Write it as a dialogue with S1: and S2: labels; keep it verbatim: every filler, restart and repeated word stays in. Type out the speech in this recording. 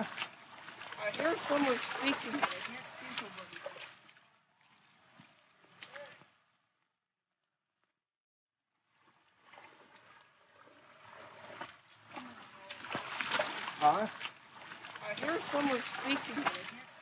S1: Huh?
S2: I hear someone speaking, but I can't see somebody.
S1: Huh?
S2: I hear someone speaking, but I can't